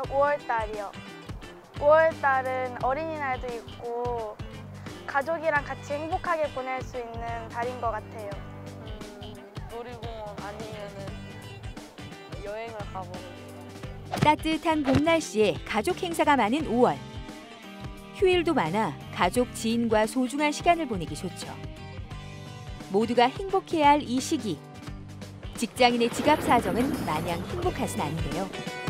5월 달이요. 5월 달은 어린이날도 있고 가족이랑 같이 행복하게 보낼 수 있는 달인 것 같아요. 놀이공원 아니면은 여행을 가보고 싶어요. 따뜻한 봄 날씨에 가족 행사가 많은 5월. 휴일도 많아 가족, 지인과 소중한 시간을 보내기 좋죠. 모두가 행복해야 할 이 시기. 직장인의 지갑 사정은 마냥 행복하진 않은데요.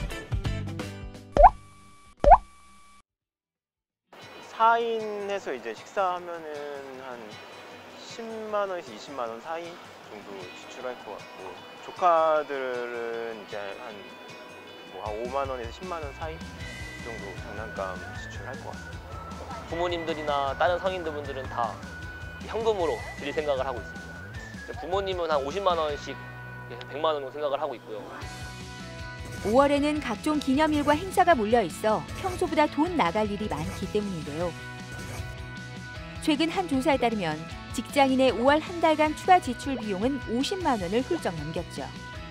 4인해서 이제 식사하면은 한 10만 원에서 20만 원 사이 정도 지출할 것 같고, 조카들은 이제 한 5만 원에서 10만 원 사이 정도 장난감 지출할 것 같습니다. 부모님들이나 다른 성인분들은 다 현금으로 드릴 생각을 하고 있습니다. 부모님은 한 50만 원씩 100만 원으로 생각을 하고 있고요. 5월에는 각종 기념일과 행사가 몰려 있어 평소보다 돈 나갈 일이 많기 때문인데요. 최근 한 조사에 따르면 직장인의 5월 한 달간 추가 지출 비용은 50만 원을 훌쩍 넘겼죠.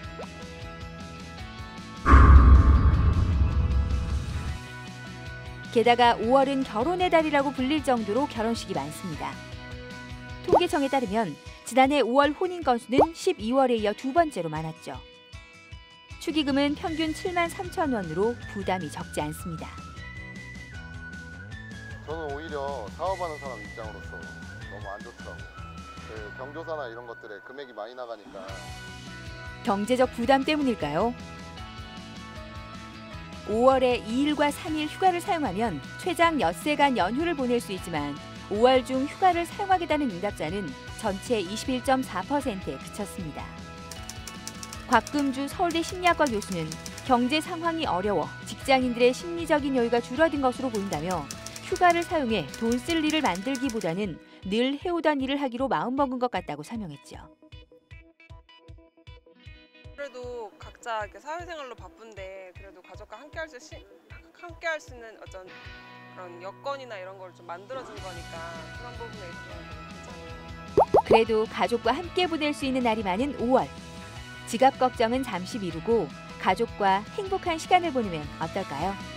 게다가 5월은 결혼의 달이라고 불릴 정도로 결혼식이 많습니다. 통계청에 따르면 지난해 5월 혼인 건수는 12월에 이어 두 번째로 많았죠. 축의금은 평균 7만 3천 원으로 부담이 적지 않습니다. 저는 오히려 사업하는 사람 입장으로서 너무 안 좋더라고요. 그 경조사나 이런 것들에 금액이 많이 나가니까. 경제적 부담 때문일까요? 5월에 2일과 3일 휴가를 사용하면 최장 엿새간 연휴를 보낼 수 있지만 5월 중 휴가를 사용하겠다는 응답자는 전체 21.4%에 그쳤습니다. 곽금주 서울대 심리학과 교수는 경제 상황이 어려워 직장인들의 심리적인 여유가 줄어든 것으로 보인다며 휴가를 사용해 돈 쓸 일을 만들기보다는 늘 해오던 일을 하기로 마음먹은 것 같다고 설명했죠. 그래도 각자 이렇게 사회생활로 바쁜데 그래도 가족과 함께 할 수 있는 어떤 그런 여건이나 이런 걸 좀 만들어준 거니까 그런 부분에 있어서 괜찮아요. 그래도 가족과 함께 보낼 수 있는 날이 많은 5월. 지갑 걱정은 잠시 미루고 가족과 행복한 시간을 보내면 어떨까요?